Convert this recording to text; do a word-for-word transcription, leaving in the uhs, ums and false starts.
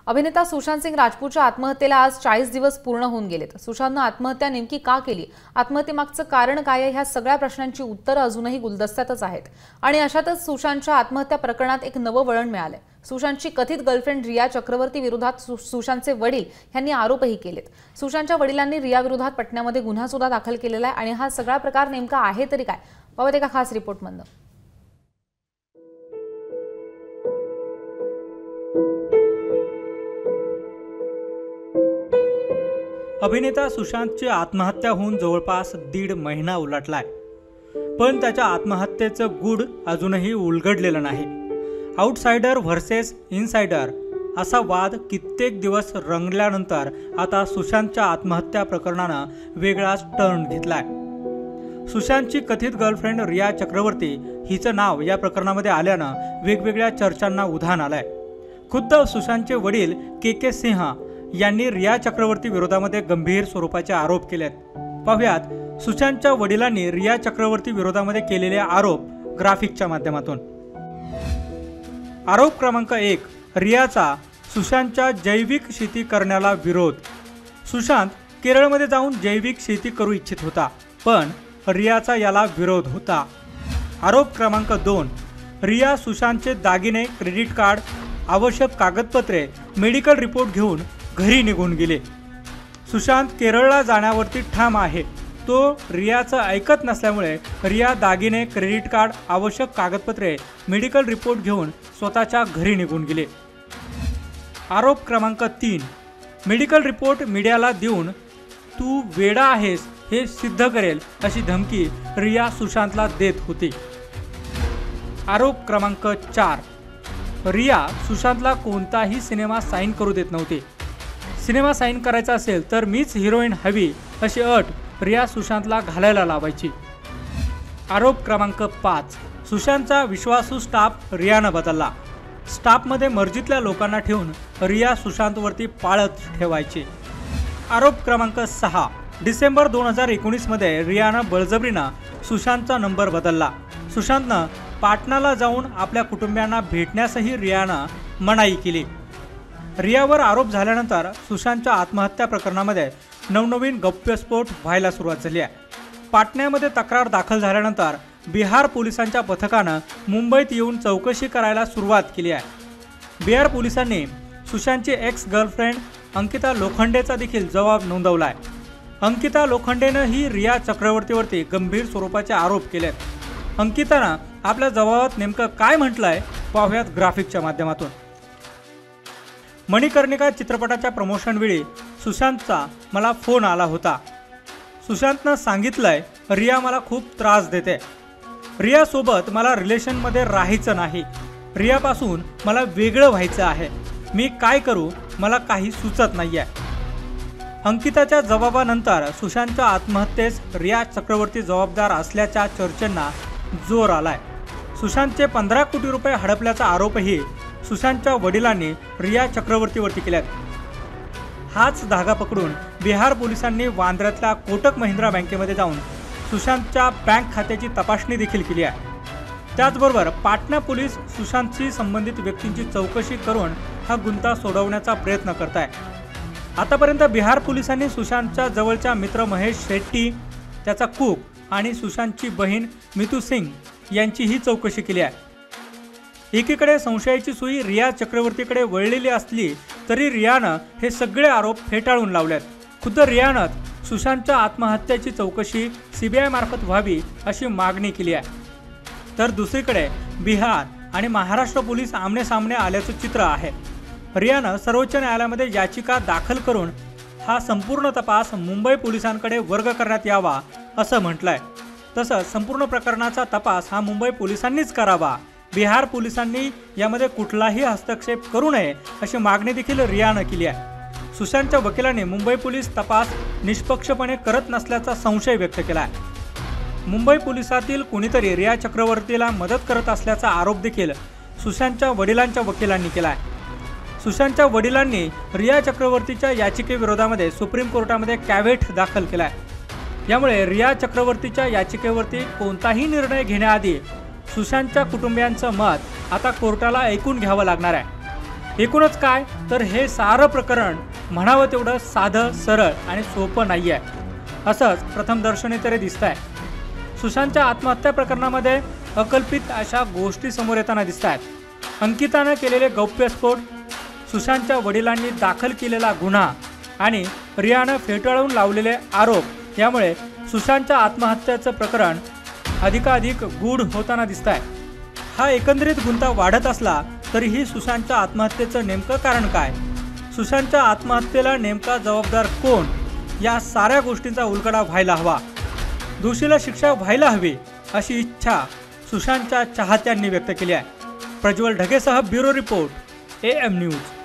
अभिनेता सुशांत सिंग राजपूतच्या आत्महत्येला आज चाळीस दिवस पूर्ण होऊन गेलेत। सुशांतनं आत्महत्या नेमकी का केली, आत्महत्येमागचं कारण काय आहे, ह्या सगळ्या प्रश्नांची उत्तरं अजूनही गुलदस्त्यातच आहेत। आणि अशातच सुशांतच्या आत्महत्या प्रकरणात एक नवं वळण मिळालंय। सुशांतची कथित गर्लफ्रेंड रिया चक्रवर्ती विरोधात सुशांतचे वडील यांनी आरोपही केलेत। सुशांतच्या वडिलांनी रिया विरोधात पटण्यामध्ये गुन्हा सुद्धा दाखल केलेला आहे। आणि हा सगळा प्रकार नेमका आहे तरी काय, पाहूयात एका खास रिपोर्टमधून। अभिनेता सुशांतची आत्महत्या होऊन जवळपास दीड महिना उलटलाय, पण त्याच्या आत्महत्येचं गूढ अजूनही उलगडलेलं नाही। आउटसाइडर व्हर्सेस इनसाइडर असा वाद कित्येक दिवस रंगल्यानंतर आता सुशांतच्या आत्महत्या प्रकरणानं वेगळाच टर्न घेतलाय। सुशांतची कथित गर्लफ्रेंड रिया चक्रवर्ती हिचं नाव या प्रकरणामध्ये आल्यानं वेगवेगळ्या चर्चांना उधाण आलंय। खुद्द सुशांतचे वडील के के सिंह यांनी रिया चक्रवर्ती विरोधामध्ये गंभीर स्वरूपाचे आरोप केलेत। पाहुयात सुशांतच्या वडिलांनी रिया चक्रवर्ती विरोधामध्ये केलेले आरोप ग्राफिकच्या माध्यमातून। आरोप क्रमांक एक, रियाचा सुशांतच्या जैविक शेती करण्याला विरोध। सुशांत केरळमध्ये जाऊन जैविक शेती करू इच्छित होता, पण रियाचा याला विरोध होता। आरोप क्रमांक दोन, रिया सुशांतचे दागिने, क्रेडिट कार्ड, आवश्यक कागदपत्रे, मेडिकल रिपोर्ट घेऊन घरी निघून गेले। सुशांत केरळला जाण्यावरती ठाम आहे, तो रियाचं ऐकत नसल्यामुळे रिया दागिने, क्रेडिट कार्ड, आवश्यक कागदपत्रे, मेडिकल रिपोर्ट घेऊन स्वतःच्या घरी निघून गेले। आरोप क्रमांक तीन, मेडिकल रिपोर्ट मीडियाला देऊन तू वेडा आहेस हे सिद्ध करेल अशी धमकी रिया सुशांतला देत होती। आरोप क्रमांक चार, रिया सुशांतला कोणताही सिनेमा साईन करू देत नव्हती। सिनेमा साईन करायचा असेल तर मीच हिरोईन हवी अशी अट रिया सुशांतला घालायला लावायची। आरोप क्रमांक पाच, सुशांतचा विश्वासू स्टाफ रियानं बदलला। स्टाफमध्ये मर्जीतल्या लोकांना ठेवून रिया सुशांतवरती पाळत ठेवायची। आरोप क्रमांक सहा, डिसेंबर दोन हजार एकोणीसमध्ये रियानं बळजबरीनं सुशांतचा नंबर बदलला। सुशांतनं पाटणाला जाऊन आपल्या कुटुंबियांना भेटण्यासही रियानं मनाई केली। रियावर आरोप झाल्यानंतर सुशांतच्या आत्महत्या प्रकरणामध्ये नवनवीन गौप्यस्फोट व्हायला सुरुवात झाली आहे। पाटण्यामध्ये तक्रार दाखल झाल्यानंतर बिहार पोलिसांच्या पथकानं मुंबईत येऊन चौकशी करायला सुरुवात केली आहे। बिहार पोलिसांनी सुशांतची एक्स गर्लफ्रेंड अंकिता लोखंडेचा देखील जबाब नोंदवला आहे। अंकिता लोखंडेनं ही रिया चक्रवर्तीवरती गंभीर स्वरूपाचे आरोप केलेत। अंकितानं आपल्या जबाबात नेमकं काय म्हटलंय पाहुयात ग्राफिकच्या माध्यमातून। मणिकर्णिका चित्रपटाच्या प्रमोशनवेळी सुशांतचा मला फोन आला होता। सुशांतनं सांगितलंय रिया मला खूप त्रास देते, रियासोबत मला रिलेशनमध्ये राहायचं नाही, रियापासून मला वेगळं व्हायचं आहे, मी काय करू मला काही सुचत नाही आहे। अंकिताच्या जबाबानंतर सुशांतच्या आत्महत्येस रिया चक्रवर्ती जबाबदार असल्याच्या चर्चांना जोर आलाय। सुशांतचे पंधरा कोटी रुपये हडपल्याचा आरोपही सुशांतच्या वडिलांनी रिया चक्रवर्तीवरती केल्यात। हाच धागा पकडून बिहार पोलिसांनी वांद्र्यातल्या कोटक महिंद्रा बँकेमध्ये जाऊन सुशांतच्या बँक खात्याची तपासणी देखील केली आहे। त्याचबरोबर पाटणा पोलीस सुशांतशी संबंधित व्यक्तींची चौकशी करून हा गुंता सोडवण्याचा प्रयत्न करत आहे। आतापर्यंत बिहार पोलिसांनी सुशांतच्या जवळच्या मित्र महेश शेट्टी, त्याचा कूक आणि सुशांतची बहीण मितू सिंग यांचीही चौकशी केली आहे। एकीकडे संशयाची सुई रिया चक्रवर्तीकडे वळलेली असली तरी रियानं हे सगळे आरोप फेटाळून लावलेत। खुद्द रियानं सुशांतच्या आत्महत्येची चौकशी सीबीआय मार्फत व्हावी अशी मागणी केली आहे। तर दुसरीकडे बिहार आणि महाराष्ट्र पोलीस आमने सामने आल्याचं चित्र आहे। रियानं सर्वोच्च न्यायालयामध्ये याचिका दाखल करून हा संपूर्ण तपास मुंबई पोलिसांकडे वर्ग करण्यात यावा असं म्हटलंय। तसंच संपूर्ण प्रकरणाचा तपास हा मुंबई पोलिसांनीच करावा, बिहार पोलिसांनी यामध्ये कुठलाही हस्तक्षेप करू नये अशी मागणी देखील रियानं केली आहे। सुशांतच्या वकिलांनी मुंबई पोलीस तपास निष्पक्षपणे करत नसल्याचा संशय व्यक्त केला आहे। मुंबई पोलिसातील कोणीतरी रिया चक्रवर्तीला मदत करत असल्याचा आरोप देखील सुशांतच्या वडिलांच्या वकिलांनी केला आहे। सुशांतच्या वडिलांनी रिया चक्रवर्तीच्या याचिकेविरोधामध्ये सुप्रीम कोर्टामध्ये कॅव्हेट दाखल केला आहे। यामुळे रिया चक्रवर्तीच्या याचिकेवरती कोणताही निर्णय घेण्याआधी सुशांतच्या कुटुंबियांचं मत आता कोर्टाला ऐकून घ्यावं लागणार आहे। एकूणच काय तर हे सारं प्रकरण म्हणावं तेवढं साधं सरळ आणि सोपं नाही आहे असंच प्रथमदर्शनी तरी दिसत आहे. सुशांतच्या आत्महत्या प्रकरणामध्ये अकल्पित अशा गोष्टी समोर येताना दिसत आहेत. अंकितानं केलेले गौप्यस्फोट, सुशांतच्या वडिलांनी दाखल केलेला गुन्हा आणि रियानं फेटाळून लावलेले आरोप यामुळे सुशांतच्या आत्महत्येचं प्रकरण अधिकाधिक गूढ होताना दिसत आहे. हा एकंदरीत गुंता वाढत असला तरीही सुशांतच्या आत्महत्येचं नेमकं कारण काय, सुशांतच्या आत्महत्येला नेमका जबाबदार कोण, या साऱ्या गोष्टींचा उलगडा व्हायला हवा. दोषीला शिक्षा व्हायला हवी अशी इच्छा सुशांतच्या चाहत्यांनी व्यक्त केली आहे. प्रज्वल ढगेसह bureau report, A M news.